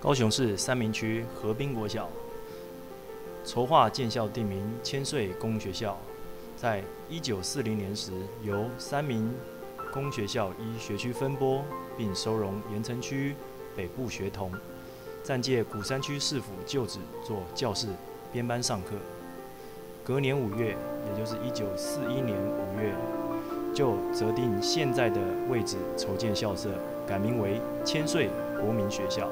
高雄市三民区河滨国小筹划建校定名千岁公学校，在1940年时由三民公学校依学区分拨，并收容盐埕区北部学童，暂借鼓山区市府旧址做教室编班上课。隔年5月，也就是1941年5月，就择定现在的位置筹建校舍，改名为千岁国民学校。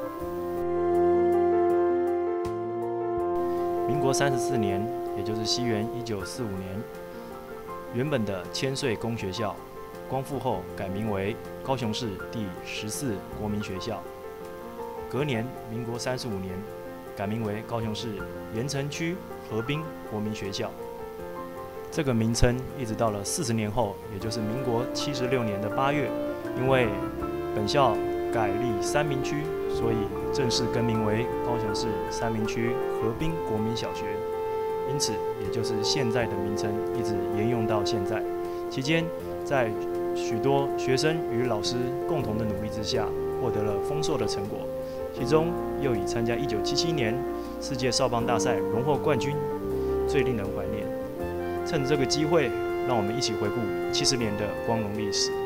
民国34年，也就是西元1945年，原本的千岁公学校光复后改名为高雄市第14国民学校。隔年，民国35年，改名为高雄市盐埕区河滨国民学校。这个名称一直到了40年后，也就是民国76年的8月，因为本校改立三民区，所以正式更名为高雄市三民区河滨国民小学。因此，也就是现在的名称一直沿用到现在。期间，在许多学生与老师共同的努力之下，获得了丰硕的成果。其中又以参加1977年世界少棒大赛荣获冠军，最令人怀念。趁这个机会，让我们一起回顾70年的光荣历史。